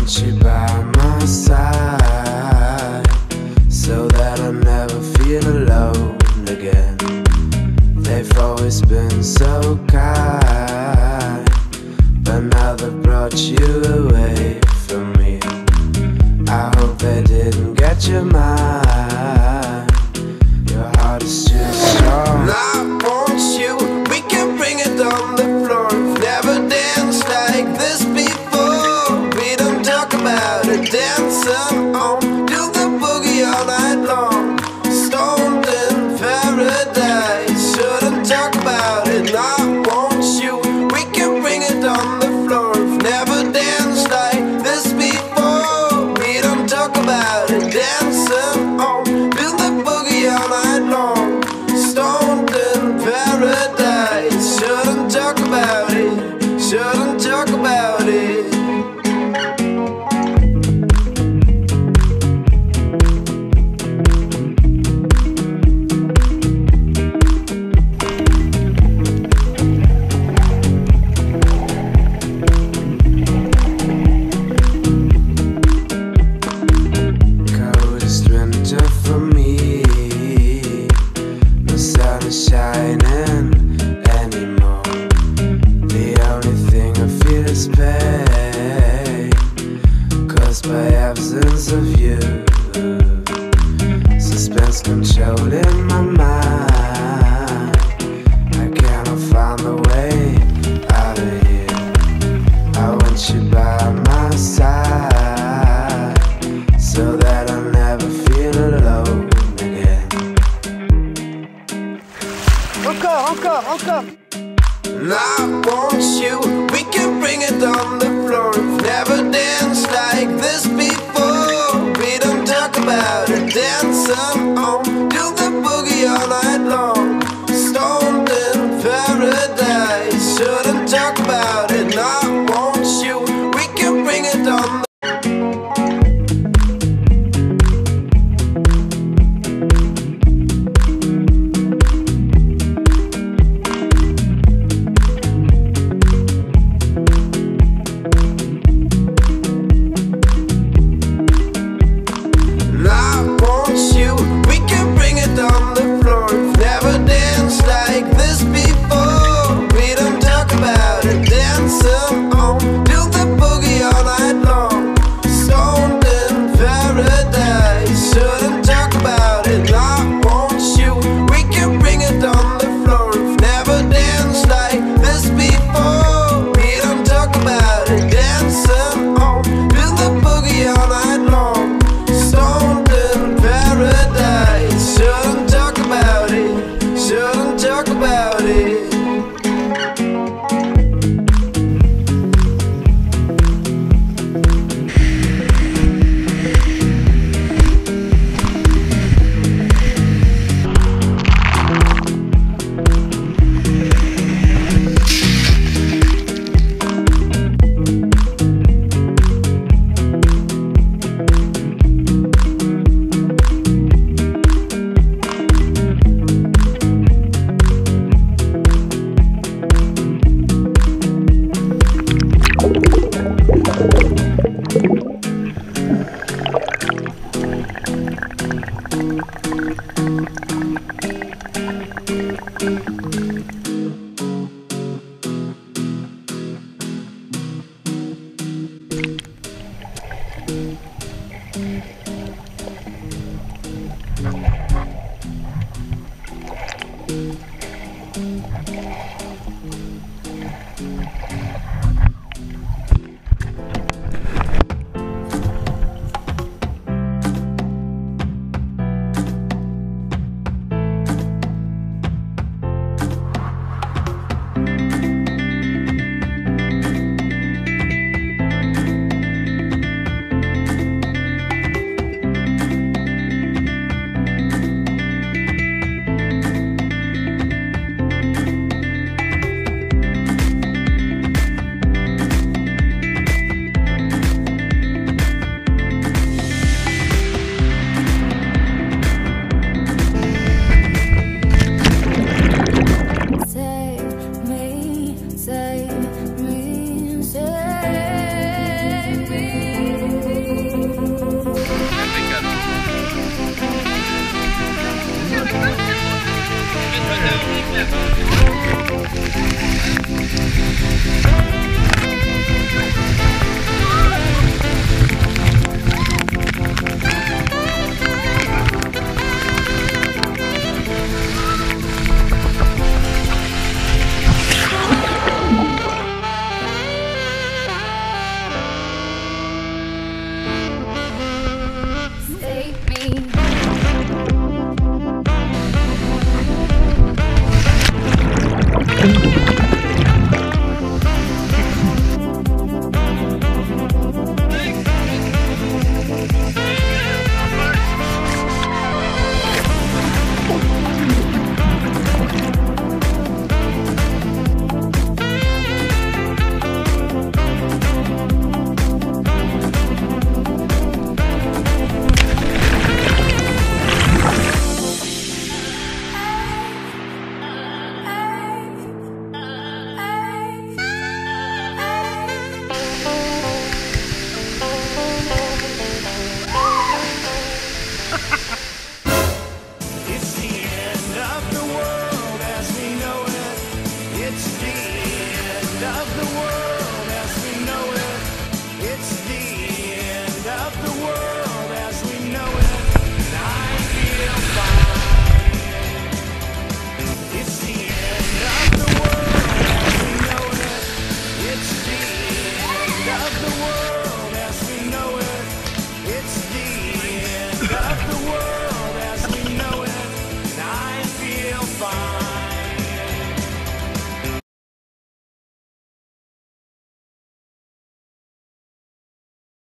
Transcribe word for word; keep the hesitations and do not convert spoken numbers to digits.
want you by my side, so that I never feel alone again. They've always been so kind, but now they've brought you away from me. I hope they didn't get your mind. Your heart is too strong. I want you, we can bring it on the floor. Never danced like this before. We don't talk about it, dancing on, do the boogie all night long. Stoned in paradise, shouldn't talk about it. I want you, we can bring it on the floor. Never danced like this before. We don't talk about it, dancing on, do the boogie all night long. Stoned in paradise, shouldn't talk about it, shouldn't talk about it. Coldest winter for me, no sun is shining anymore. The only thing I feel is pain, caused by absence of you. Suspense controlling my mind. I cannot find the way out of here. I want you by my side, so that I never feel alone again. Encore, encore, encore. I want you, we can bring it on the floor. Never danced like this before. We don't talk about it, dancing on, do the boogie It's the end of the world as we know it. It's the end of the world as we know it. It's the end of the world as we know it. And I feel fine. It's the end of the world as we know it. It's the end of the world